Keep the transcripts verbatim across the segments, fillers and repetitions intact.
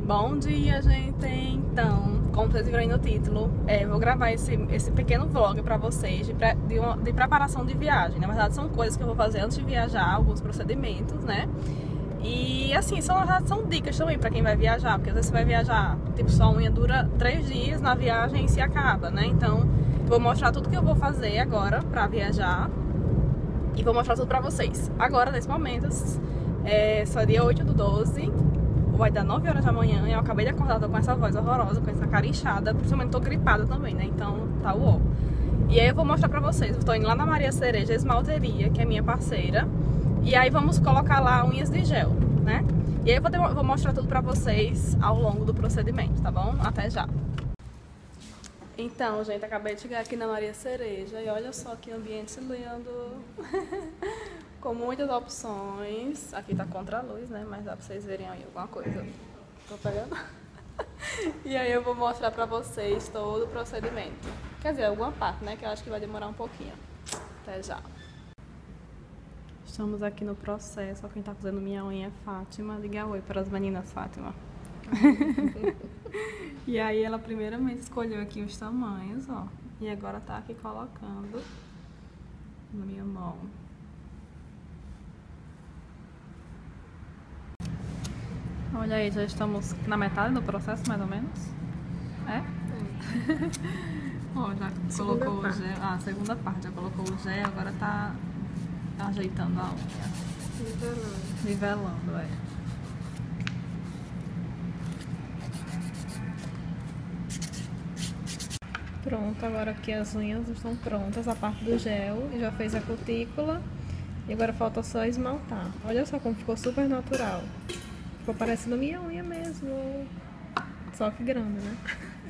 Bom dia, gente! Então, como vocês viram aí no título, é, vou gravar esse, esse pequeno vlog pra vocês de, pre, de, uma, de preparação de viagem. Na verdade, são coisas que eu vou fazer antes de viajar, alguns procedimentos, né? E assim, são, são dicas também pra quem vai viajar, porque às vezes você vai viajar, tipo, sua unha dura três dias na viagem e se acaba, né? Então, eu vou mostrar tudo que eu vou fazer agora pra viajar e vou mostrar tudo pra vocês. Agora, nesse momento, é só dia oito do doze, vai dar nove horas da manhã e eu acabei de acordar, tô com essa voz horrorosa, com essa cara inchada, principalmente tô gripada também, né? Então, tá uó. E aí eu vou mostrar pra vocês, eu tô indo lá na Maria Cereja Esmalteria, que é minha parceira. E aí vamos colocar lá unhas de gel, né? E aí eu vou, ter, vou mostrar tudo pra vocês ao longo do procedimento, tá bom? Até já! Então, gente, acabei de chegar aqui na Maria Cereja e olha só que ambiente lindo! Com muitas opções. Aqui tá contra a luz, né? Mas dá pra vocês verem aí alguma coisa. Tô pegando? E aí eu vou mostrar pra vocês todo o procedimento. Quer dizer, alguma parte, né? Que eu acho que vai demorar um pouquinho. Até já! Estamos aqui no processo, ó, quem tá fazendo minha unha é Fátima. Diga oi para as meninas, Fátima. E aí ela primeiramente escolheu aqui os tamanhos, ó. E agora tá aqui colocando na minha mão. Olha aí, já estamos na metade do processo, mais ou menos. É? Ó, já segunda colocou parte. o gel. Ah, segunda parte, já colocou o gel, agora tá ajeitando a unha. Nivelando. Nivelando, é. Pronto, agora aqui as unhas estão prontas, a parte do gel, e já fez a cutícula. E agora falta só esmaltar. Olha só como ficou super natural. Ficou parecendo minha unha mesmo. Só que grande, né?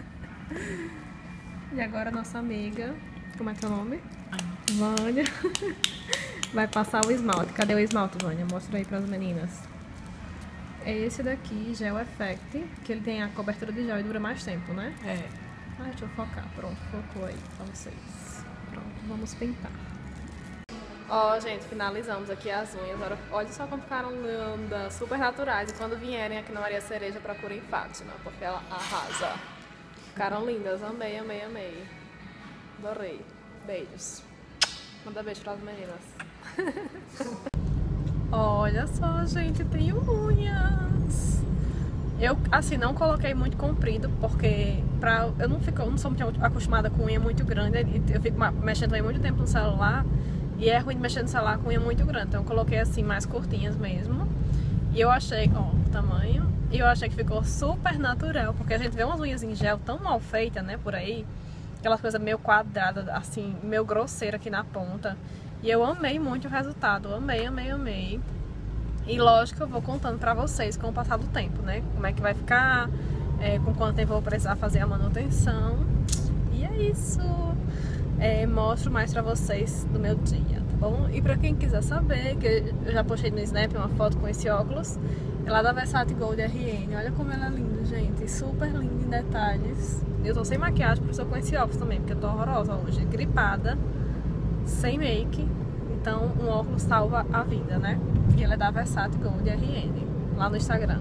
E agora a nossa amiga, como é que é o nome? Vânia. Vai passar o esmalte. Cadê o esmalte, Vânia? Mostra aí para as meninas. É esse daqui, Gel Effect, que ele tem a cobertura de gel e dura mais tempo, né? É. Ah, deixa eu focar. Pronto, focou aí pra vocês. Pronto, vamos pintar. Ó, gente, finalizamos aqui as unhas. Olha, olha só como ficaram lindas, super naturais. E quando vierem aqui na Maria Cereja, procurem Fátima, porque ela arrasa. Ficaram lindas, amei, amei, amei. Adorei. Beijos. Manda beijo pras meninas. Olha só, gente, tem unhas. Eu, assim, não coloquei muito comprido, porque pra, eu, não fico, eu não sou muito acostumada com unha muito grande. Eu fico mexendo aí muito tempo no celular e é ruim de mexer no celular com unha muito grande. Então eu coloquei assim, mais curtinhas mesmo. E eu achei, ó, o tamanho. E eu achei que ficou super natural, porque a gente vê umas unhas em gel tão mal feitas, né, por aí. Aquelas coisas meio quadradas, assim, meio grosseira aqui na ponta. E eu amei muito o resultado, amei, amei, amei. E lógico, eu vou contando pra vocês com o passar do tempo, né? Como é que vai ficar, é, com quanto tempo eu vou precisar fazer a manutenção. E é isso. É, mostro mais pra vocês do meu dia, tá bom? E pra quem quiser saber, que eu já postei no Snap uma foto com esse óculos, é lá da Versace Gold R N. Olha como ela é linda, gente. Super linda em detalhes. Eu tô sem maquiagem, por isso eu com esse óculos também, porque eu tô horrorosa hoje, gripada, sem make. Então, um óculos salva a vida, né? E ela é da Versace Gold R N, lá no Instagram.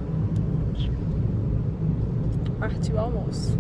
Partiu o almoço.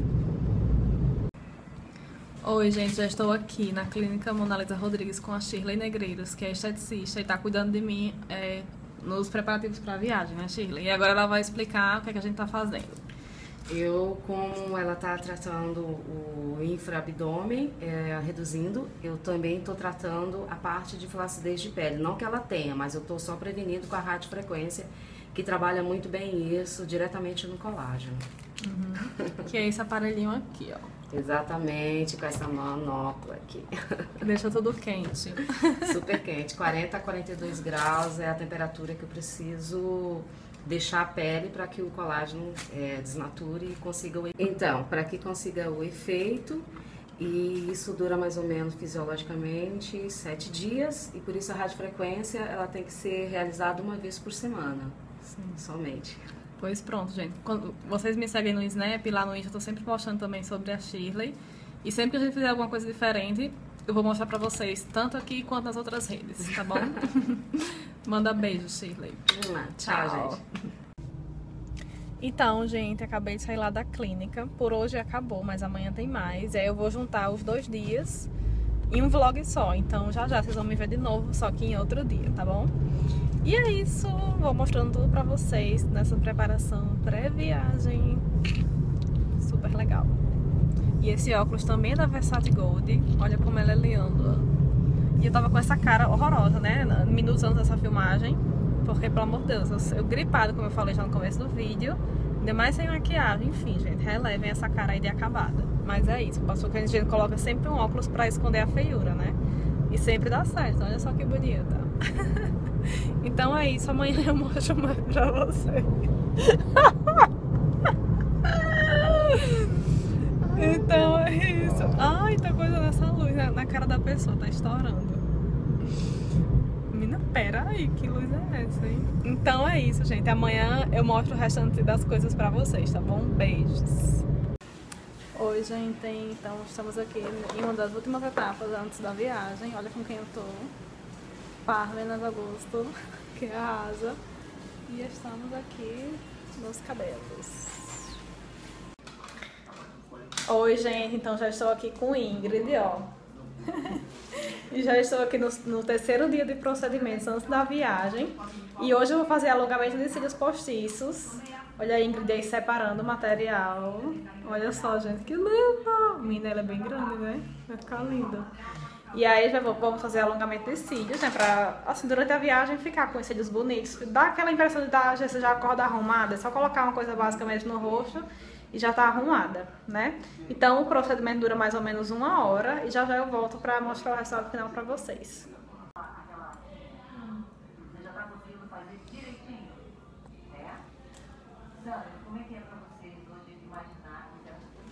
Oi, gente, já estou aqui na clínica Mona Lisa Rodrigues com a Shirley Negreiros, que é esteticista e tá cuidando de mim é, nos preparativos para a viagem, né, Shirley? E agora ela vai explicar o que é que a gente tá fazendo. Eu, como ela está tratando o infraabdômen, é, reduzindo, eu também estou tratando a parte de flacidez de pele. Não que ela tenha, mas eu estou só prevenindo com a radiofrequência, que trabalha muito bem isso diretamente no colágeno. Uhum. Que é esse aparelhinho aqui, ó. Exatamente, com essa manopla aqui. Deixa tudo quente. Super quente, quarenta a quarenta e dois graus é a temperatura que eu preciso deixar a pele para que o colágeno é, desnature e consiga o efeito. Então, para que consiga o efeito, e isso dura mais ou menos fisiologicamente sete dias, e por isso a radiofrequência ela tem que ser realizada uma vez por semana. Sim. Somente. Pois pronto, gente. Quando vocês me seguem no Snap, lá no Insta eu tô sempre postando também sobre a Shirley. E sempre que a gente fizer alguma coisa diferente, eu vou mostrar pra vocês, tanto aqui quanto nas outras redes, tá bom? Manda beijo, Shirley. Vamos lá. Tchau, gente. Então, gente, acabei de sair lá da clínica. Por hoje acabou, mas amanhã tem mais. E aí eu vou juntar os dois dias em um vlog só. Então já já vocês vão me ver de novo, só que em outro dia, tá bom? E é isso, vou mostrando tudo pra vocês nessa preparação pré-viagem. Super legal. E esse óculos também é da Versace Gold. Olha como ela é linda. E eu tava com essa cara horrorosa, né? Minutos antes dessa filmagem. Porque, pelo amor de Deus, eu, eu gripado, como eu falei já no começo do vídeo. Ainda mais sem maquiagem. Enfim, gente, relevem essa cara aí de acabada. Mas é isso, passou que a gente coloca sempre um óculos pra esconder a feiura, né? E sempre dá certo, olha só que bonita. Então é isso, amanhã eu mostro mais pra vocês. Então é isso. Ai, tá coisa nessa luz, né? Na cara da pessoa, tá estourando. Menina, pera aí, que luz é essa, hein? Então é isso, gente. Amanhã eu mostro o restante das coisas pra vocês, tá bom? Beijos. Oi, gente. Então estamos aqui em uma das últimas etapas antes da viagem. Olha com quem eu tô. Parmenas Augusto, que arrasa. E estamos aqui nos cabelos. Oi, gente, então já estou aqui com Ingrid, ó. E já estou aqui no, no terceiro dia de procedimentos antes da viagem. E hoje eu vou fazer alongamento de cílios postiços. Olha a Ingrid aí separando o material. Olha só, gente, que linda! Menina, ela é bem grande, né? Vai ficar linda. E aí já vamos fazer alongamento de cílios, né? Pra, assim, durante a viagem ficar com os cílios bonitos. Dá aquela impressão de dar, você já acorda arrumada. É só colocar uma coisa básica mesmo no rosto e já tá arrumada, né? Então o procedimento dura mais ou menos uma hora e já já eu volto pra mostrar o resultado final pra vocês. Você já tá conseguindo fazer direitinho? É? Sandra, como é que é pra vocês hoje imaginar que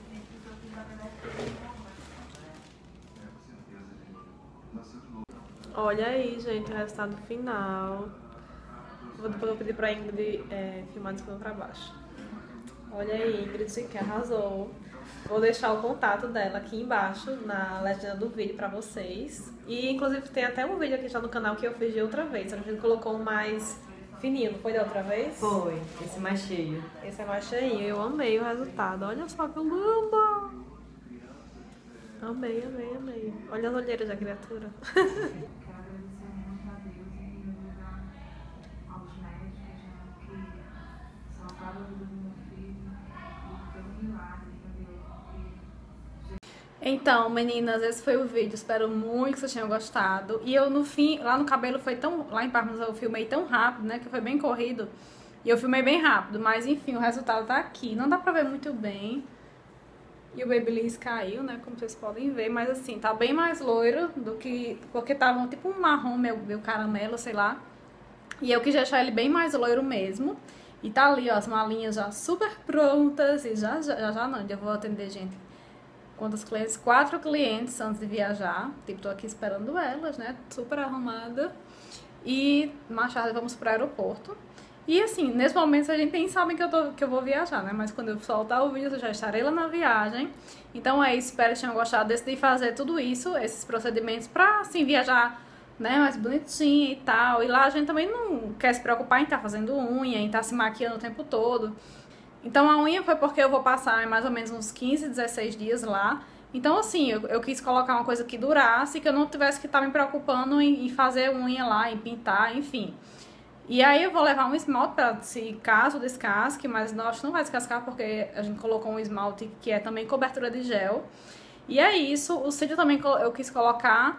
olha aí, gente, o resultado final. Vou depois eu pedir pra Ingrid é, filmar de cima pra baixo. Olha aí, Ingrid, que arrasou. Vou deixar o contato dela aqui embaixo, na legenda do vídeo pra vocês. E, inclusive, tem até um vídeo aqui já no canal que eu fiz de outra vez. A gente colocou um mais fininho, não foi da outra vez? Foi, esse mais cheio. Esse é mais cheio. Eu amei o resultado. Olha só que linda! Amei, amei, amei. Olha as olheiras da criatura. Então, meninas, esse foi o vídeo. Espero muito que vocês tenham gostado. E eu, no fim, lá no cabelo foi tão... Lá em Parmas eu filmei tão rápido, né? Que foi bem corrido. E eu filmei bem rápido. Mas, enfim, o resultado tá aqui. Não dá pra ver muito bem. E o Babyliss caiu, né? Como vocês podem ver. Mas, assim, tá bem mais loiro do que... Porque tava tipo um marrom, meu, meu caramelo, sei lá. E eu quis deixar ele bem mais loiro mesmo. E tá ali, ó, as malinhas já super prontas. E já, já, já, já não. Eu vou atender, gente. Quantos clientes? Quatro clientes antes de viajar. Tipo, tô aqui esperando elas, né? Super arrumada. E mais tarde vamos pro aeroporto. E assim, nesse momento a gente nem sabe que eu, tô, que eu vou viajar, né? Mas quando eu soltar o vídeo eu já estarei lá na viagem. Então é isso, espero que tenham gostado. Decidi fazer tudo isso, esses procedimentos pra assim viajar, né? Mais bonitinho e tal. E lá a gente também não quer se preocupar em estar tá fazendo unha, em estar tá se maquiando o tempo todo. Então a unha foi porque eu vou passar mais ou menos uns quinze, dezesseis dias lá. Então assim, eu, eu quis colocar uma coisa que durasse, que eu não tivesse que estar me preocupando em, em fazer unha lá, em pintar, enfim. E aí eu vou levar um esmalte para se caso descasque, mas nós não vai descascar porque a gente colocou um esmalte que é também cobertura de gel. E é isso, o cílio também eu quis colocar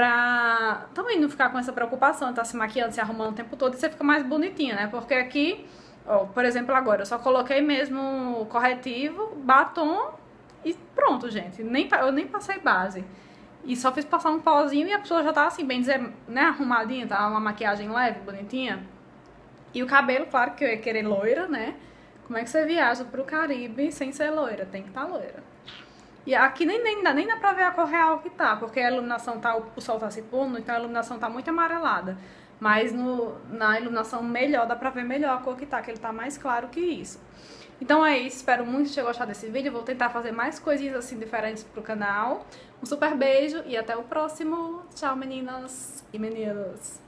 pra também não ficar com essa preocupação, tá se maquiando, se arrumando o tempo todo e você fica mais bonitinha, né? Porque aqui... Ó, por exemplo, agora eu só coloquei mesmo corretivo, batom e pronto, gente. Nem, eu nem passei base. E só fiz passar um pozinho e a pessoa já tá assim, bem dizer, né, arrumadinha, tá? Uma maquiagem leve, bonitinha. E o cabelo, claro que eu ia querer loira, né? Como é que você viaja pro Caribe sem ser loira? Tem que estar tá loira. E aqui nem, nem, dá, nem dá pra ver a cor real que tá, porque a iluminação tá, o sol tá se pondo, então a iluminação tá muito amarelada. Mas no, na iluminação melhor, dá pra ver melhor a cor que tá, que ele tá mais claro que isso. Então é isso, espero muito que tenham gostado desse vídeo. Vou tentar fazer mais coisinhas assim diferentes pro canal. Um super beijo e até o próximo. Tchau, meninas e meninos.